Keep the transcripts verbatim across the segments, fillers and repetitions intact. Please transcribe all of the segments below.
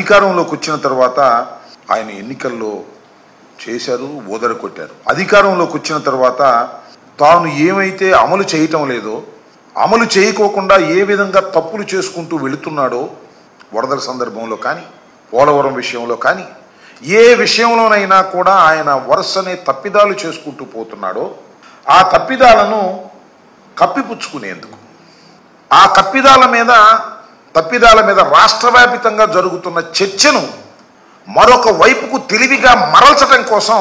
అధికారంలోకి వచ్చిన తర్వాత ఆయన ఎన్నికల్లో చేశారు, ఓదర కొట్టారు. అధికారంలోకి వచ్చిన తర్వాత తాను ఏమైతే అమలు చేయటం లేదో, అమలు చేయకోకుండా ఏ విధంగా తప్పులు చేసుకుంటూ వెళుతున్నాడో, వరదల సందర్భంలో కానీ, పోలవరం విషయంలో కానీ, ఏ విషయంలోనైనా కూడా ఆయన వరుసనే తప్పిదాలు చేసుకుంటూ పోతున్నాడో, ఆ తప్పిదాలను కప్పిపుచ్చుకునేందుకు, ఆ తప్పిదాల మీద తప్పిదాల మీద రాష్ట్రవ్యాపితంగా జరుగుతున్న చర్చను మరొక వైపుకు తెలివిగా మరల్చడం కోసం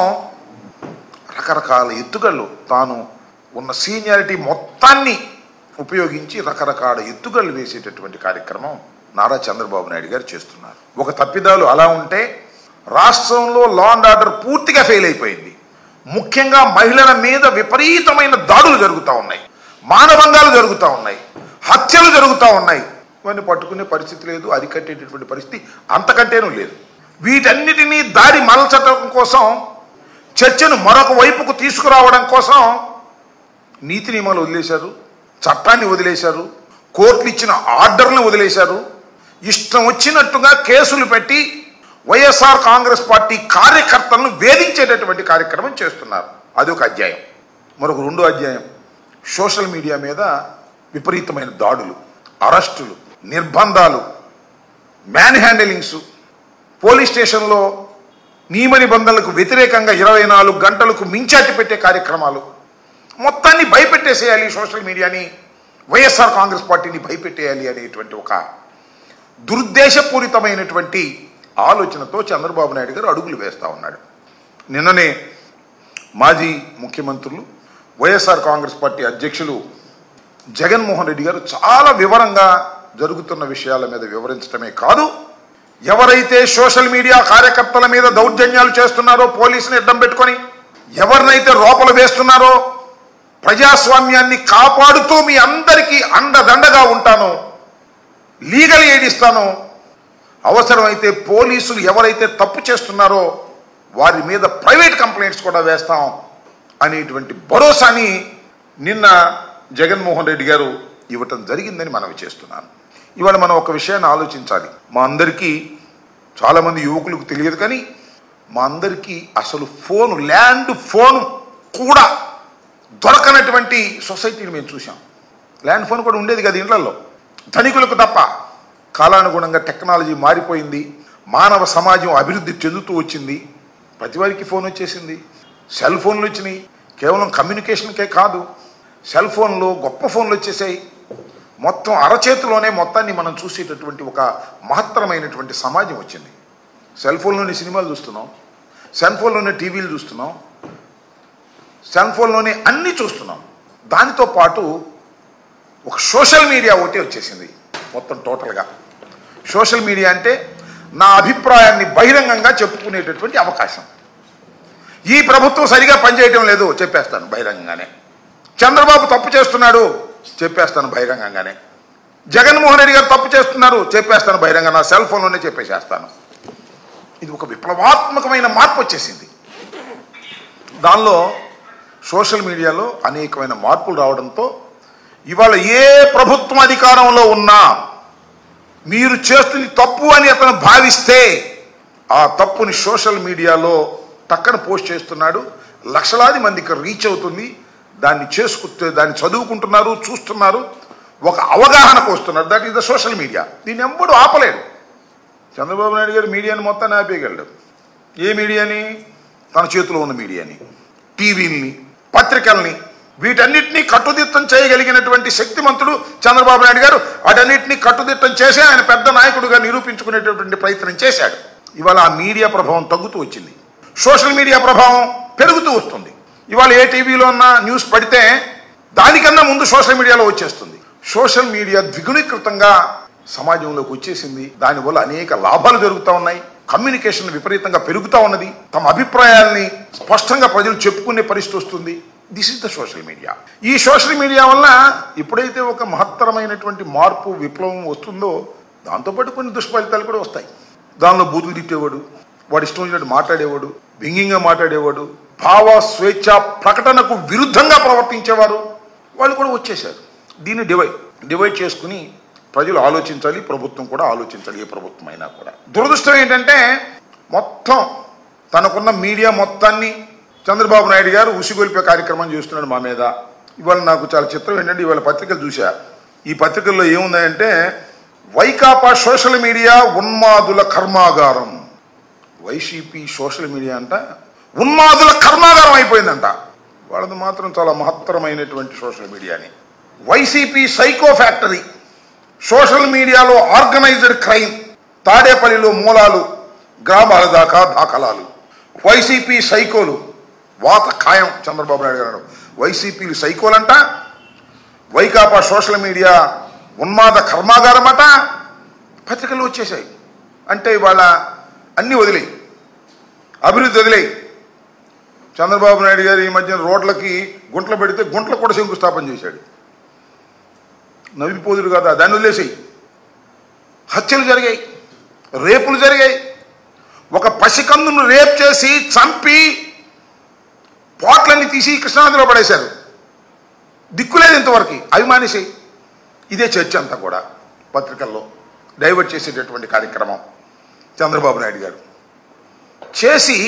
రకరకాల ఎత్తుగళ్ళు, తాను ఉన్న సీనియారిటీ మొత్తాన్ని ఉపయోగించి రకరకాల ఎత్తుగళ్ళు వేసేటటువంటి కార్యక్రమం నారా చంద్రబాబు నాయుడు గారు చేస్తున్నారు. ఒక తప్పిదాలు అలా ఉంటే రాష్ట్రంలో లా అండ్ ఆర్డర్ పూర్తిగా ఫెయిల్ అయిపోయింది. ముఖ్యంగా మహిళల మీద విపరీతమైన దాడులు జరుగుతూ ఉన్నాయి, మానభంగాలు జరుగుతూ ఉన్నాయి, హత్యలు జరుగుతూ ఉన్నాయి. ఇవన్నీ పట్టుకునే పరిస్థితి లేదు, అరికట్టేటటువంటి పరిస్థితి అంతకంటేనూ లేదు. వీటన్నిటినీ దారి మలచడం కోసం, చర్చను మరొక వైపుకు తీసుకురావడం కోసం నీతి నియమాలు వదిలేశారు, చట్టాన్ని వదిలేశారు, కోర్టులు ఇచ్చిన ఆర్డర్లను వదిలేశారు. ఇష్టం వచ్చినట్టుగా కేసులు పెట్టి వైఎస్ఆర్ కాంగ్రెస్ పార్టీ కార్యకర్తలను వేధించేటటువంటి కార్యక్రమం చేస్తున్నారు. అదొక అధ్యాయం. మరొక రెండో అధ్యాయం, సోషల్ మీడియా మీద విపరీతమైన దాడులు, అరెస్టులు, నిర్బంధాలు, మ్యాన్ హ్యాండిలింగ్స్, పోలీస్ స్టేషన్లో నియమ నిబంధనలకు వ్యతిరేకంగా ఇరవై నాలుగు గంటలకు మించాటి పెట్టే కార్యక్రమాలు, మొత్తాన్ని భయపెట్టేసేయాలి, సోషల్ మీడియాని, వైఎస్ఆర్ కాంగ్రెస్ పార్టీని భయపెట్టేయాలి అనేటువంటి ఒక దురుద్దేశపూరితమైనటువంటి ఆలోచనతో చంద్రబాబు నాయుడు గారు అడుగులు వేస్తూ ఉన్నాడు. నిన్ననే మాజీ ముఖ్యమంత్రులు, వైఎస్ఆర్ కాంగ్రెస్ పార్టీ అధ్యక్షులు జగన్మోహన్ రెడ్డి గారు చాలా వివరంగా జరుగుతున్న విషయాల మీద వివరించడమే కాదు, ఎవరైతే సోషల్ మీడియా కార్యకర్తల మీద దౌర్జన్యాలు చేస్తున్నారో, పోలీసుని అడ్డం పెట్టుకొని ఎవరినైతే లోపల వేస్తున్నారో, ప్రజాస్వామ్యాన్ని కాపాడుతూ మీ అందరికీ అండదండగా ఉంటానో, లీగల్ ఎయిడ్ ఇస్తానో, అవసరమైతే పోలీసులు ఎవరైతే తప్పు చేస్తున్నారో వారి మీద ప్రైవేట్ కంప్లైంట్స్ కూడా వేస్తాం అనేటువంటి భరోసాని నిన్న జగన్మోహన్ రెడ్డి గారు ఇవ్వటం జరిగిందని మనవి చేస్తున్నాను. ఇవాళ మనం ఒక విషయాన్ని ఆలోచించాలి. మా అందరికీ, చాలామంది యువకులకు తెలియదు కానీ మా అందరికీ అసలు ఫోన్, ల్యాండ్ ఫోన్ కూడా దొరకనటువంటి సొసైటీని మేము చూసాం. ల్యాండ్ ఫోన్ కూడా ఉండేది కదా ఇళ్లలో, ధనికులకు తప్ప. కాలానుగుణంగా టెక్నాలజీ మారిపోయింది, మానవ సమాజం అభివృద్ధి చెందుతూ వచ్చింది, ప్రతి వారికి ఫోన్ వచ్చేసింది, సెల్ ఫోన్లు వచ్చినాయి. కేవలం కమ్యూనికేషన్కే కాదు, సెల్ ఫోన్లు, గొప్ప ఫోన్లు వచ్చేసాయి. మొత్తం అరచేతిలోనే మొత్తాన్ని మనం చూసేటటువంటి ఒక మహత్తరమైనటువంటి సమాజం వచ్చింది. సెల్ ఫోన్లోనే సినిమాలు చూస్తున్నాం, సెల్ ఫోన్లోనే టీవీలు చూస్తున్నాం, సెల్ ఫోన్లోనే అన్నీ చూస్తున్నాం. దానితో పాటు ఒక సోషల్ మీడియా ఒకటి వచ్చేసింది మొత్తం టోటల్గా. సోషల్ మీడియా అంటే నా అభిప్రాయాన్ని బహిరంగంగా చెప్పుకునేటటువంటి అవకాశం. ఈ ప్రభుత్వం సరిగా పనిచేయటం లేదు చెప్పేస్తాను బహిరంగంగానే, చంద్రబాబు తప్పు చేస్తున్నాడు చెప్పేస్తాను బహిరంగంగానే, జగన్మోహన్ రెడ్డి గారు తప్పు చేస్తున్నారు చెప్పేస్తాను బహిరంగంగా, నా సెల్ ఫోన్లోనే చెప్పేసేస్తాను. ఇది ఒక విప్లవాత్మకమైన మార్పు వచ్చేసింది. దానిలో సోషల్ మీడియాలో అనేకమైన మార్పులు రావడంతో ఇవాళ ఏ ప్రభుత్వం అధికారంలో ఉన్నా మీరు చేస్తుంది తప్పు అని అతను భావిస్తే ఆ తప్పుని సోషల్ మీడియాలో టక్కన పోస్ట్ చేస్తున్నాడు, లక్షలాది మందికి రీచ్ అవుతుంది. దాన్ని చేసుకుంటే దాన్ని చదువుకుంటున్నారు, చూస్తున్నారు, ఒక అవగాహనకు వస్తున్నారు. That is the social media. దీన్ని ఎవ్వడు ఆపలేడు. చంద్రబాబు నాయుడు గారు మీడియాని మొత్తాన్ని ఆపేయగలడు. ఏ మీడియాని? తన చేతిలో ఉన్న మీడియాని, టీవీని, పత్రికల్ని, వీటన్నిటినీ కట్టుదిట్టం చేయగలిగినటువంటి శక్తిమంతుడు చంద్రబాబు నాయుడు గారు. వాటన్నిటినీ కట్టుదిట్టం చేసి ఆయన పెద్ద నాయకుడుగా నిరూపించుకునేటటువంటి ప్రయత్నం చేశాడు. ఇవాళ ఆ మీడియా ప్రభావం తగ్గుతూ వచ్చింది, సోషల్ మీడియా ప్రభావం పెరుగుతూ వస్తుంది. ఇవాళ ఏ టీవీలో ఉన్న న్యూస్ పడితే దానికన్నా ముందు సోషల్ మీడియాలో వచ్చేస్తుంది. సోషల్ మీడియా ద్విగుణీకృతంగా సమాజంలోకి వచ్చేసింది. దానివల్ల అనేక లాభాలు జరుగుతూ ఉన్నాయి, కమ్యూనికేషన్ విపరీతంగా పెరుగుతూ ఉన్నది, తమ అభిప్రాయాల్ని స్పష్టంగా ప్రజలు చెప్పుకునే పరిస్థితి వస్తుంది. This is the social media. ఈ సోషల్ మీడియా వల్ల ఎప్పుడైతే ఒక మహత్తరమైనటువంటి మార్పు, విప్లవం వస్తుందో దాంతోపాటు కొన్ని దుష్ఫలితాలు కూడా వస్తాయి. దానిలో బూతులు తిట్టేవాడు, వాడు ఇష్టం వచ్చినట్టు మాట్లాడేవాడు, వ్యంగ్యంగా మాట్లాడేవాడు, భావ స్వేచ్ఛ ప్రకటనకు విరుద్ధంగా ప్రవర్తించేవారు, వాళ్ళు కూడా వచ్చేసారు. దీన్ని డివైడ్ డివైడ్ చేసుకుని ప్రజలు ఆలోచించాలి, ప్రభుత్వం కూడా ఆలోచించాలి, ఏ ప్రభుత్వం అయినా కూడా. దురదృష్టం ఏంటంటే మొత్తం తనకున్న మీడియా మొత్తాన్ని చంద్రబాబు నాయుడు గారు ఉసిగొల్పే కార్యక్రమం చేస్తున్నాడు మా మీద. ఇవాళ నాకు చాలా చిత్రం ఏంటంటే ఇవాళ పత్రికలు చూసా. ఈ పత్రికల్లో ఏముందంటే వైకాపా సోషల్ మీడియా ఉన్మాదుల కర్మాగారం. వైసీపీ సోషల్ మీడియా అంట ఉన్మాదుల కర్మాగారం అయిపోయిందంట. వాళ్ళది మాత్రం చాలా మహత్తరమైనటువంటి సోషల్ మీడియాని. వైసీపీ సైకో ఫ్యాక్టరీ, సోషల్ మీడియాలో ఆర్గనైజ్డ్ క్రైమ్, తాడేపల్లిలో మూలాలు, గ్రామాల దాకా దాఖలాలు. వైసీపీ సైకోలు వాత ఖాయం. చంద్రబాబు నాయుడు గారు వైసీపీ సైకోలంట, వైకాపా సోషల్ మీడియా ఉన్మాద కర్మాగారం అట. పత్రికలు వచ్చేసాయి. అంటే ఇవాళ అన్నీ వదిలేయి, అభివృద్ధి వదిలేయి. చంద్రబాబు నాయుడు గారు ఈ మధ్యన రోడ్లకి గుంటలు పెడితే గుంటలు కూడా శంకుస్థాపన చేశాడు. నవ్విపోదురు కదా, దాన్ని వదిలేసాయి. హత్యలు జరిగాయి, రేపులు జరిగాయి. ఒక పసికందును రేప్ చేసి చంపి పోట్లన్నీ తీసి కృష్ణానదిలో పడేశారు. దిక్కులేదు ఇంతవరకు. అభిమానిసి ఇదే చర్చ అంతా కూడా పత్రికల్లో డైవర్ట్ చేసేటటువంటి కార్యక్రమం చంద్రబాబు నాయుడు గారు చేసి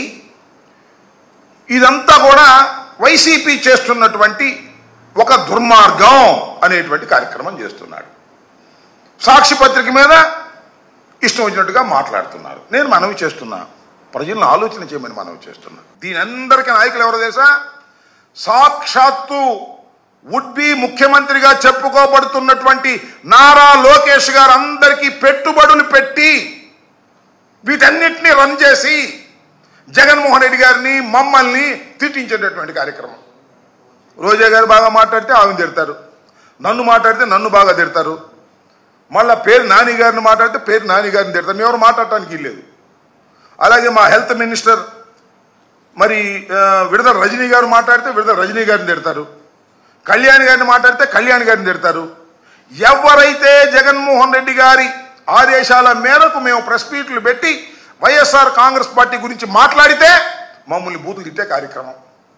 ఇదంతా కూడా వైసీపీ చేస్తున్నటువంటి ఒక దుర్మార్గం అనేటువంటి కార్యక్రమం చేస్తున్నాడు. సాక్షి పత్రిక మీద ఇష్టం వచ్చినట్టుగా మాట్లాడుతున్నారు. నేను మనవి చేస్తున్నా, ప్రజలను ఆలోచన చేయమని మనవి చేస్తున్నా. దీని అందరికీ నాయకులు ఎవరో తెలుసా? సాక్షాత్తు వుడ్ బి ముఖ్యమంత్రిగా చెప్పుకోబడుతున్నటువంటి నారా లోకేష్ గారు అందరికీ పెట్టుబడులు పెట్టి వీటన్నిటిని రన్ చేసి జగన్మోహన్ రెడ్డి గారిని మమ్మల్ని తిట్టించేటటువంటి కార్యక్రమం. రోజా గారు బాగా మాట్లాడితే ఆమెను తిడతారు, నన్ను మాట్లాడితే నన్ను బాగా తిడతారు, మళ్ళీ పేరు నాని గారిని మాట్లాడితే పేరు నాని గారిని తిడతారు. మేము ఎవరు మాట్లాడటానికి లేదు. అలాగే మా హెల్త్ మినిస్టర్ మరి విడుదల రజనీ గారు మాట్లాడితే విడుదల రజనీ గారిని తిడతారు, కళ్యాణ్ గారిని మాట్లాడితే కళ్యాణ్ గారిని తిడతారు. ఎవరైతే జగన్మోహన్ రెడ్డి గారి ఆదేశాల మేరకు మేము ప్రెస్ మీట్లు పెట్టి వైఎస్ఆర్ కాంగ్రెస్ పార్టీ గురించి మాట్లాడితే మమ్మల్ని బూతులు తిట్టే కార్యక్రమం.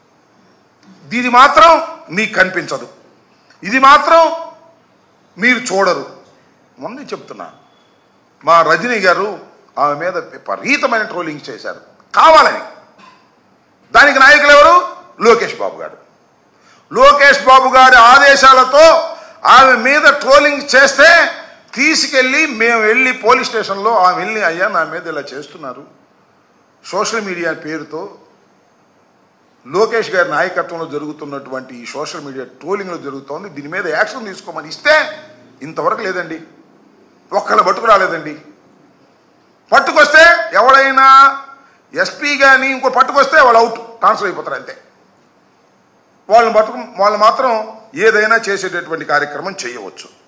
ఇది మాత్రం మీకు కనిపించదు, ఇది మాత్రం మీరు చూడరు. ముందే చెప్తున్నా, మా రజనీ గారు ఆమె మీద విపరీతమైన ట్రోలింగ్ చేశారు కావాలని. దానికి నాయకులు ఎవరు? లోకేష్ బాబు గారు. లోకేష్ బాబు గారి ఆదేశాలతో ఆమె మీద ట్రోలింగ్ చేస్తే తీసుకెళ్ళి మేము వెళ్ళి పోలీస్ స్టేషన్లో ఆమె వెళ్ళి అయ్యా నా మీద ఇలా చేస్తున్నారు సోషల్ మీడియా పేరుతో, లోకేష్ గారి నాయకత్వంలో జరుగుతున్నటువంటి ఈ సోషల్ మీడియా ట్రోలింగ్లో జరుగుతోంది, దీని మీద యాక్షన్ తీసుకోమని ఇస్తే ఇంతవరకు లేదండి. ఒక్కళ్ళ పట్టుకు రాలేదండి. పట్టుకొస్తే ఎవడైనా ఎస్పీ కానీ ఇంకో పట్టుకొస్తే వాళ్ళు అవుట్, ట్రాన్స్ఫర్ అయిపోతారు అంతే. వాళ్ళని పట్టుకు వాళ్ళు మాత్రం ఏదైనా చేసేటటువంటి కార్యక్రమం చేయవచ్చు.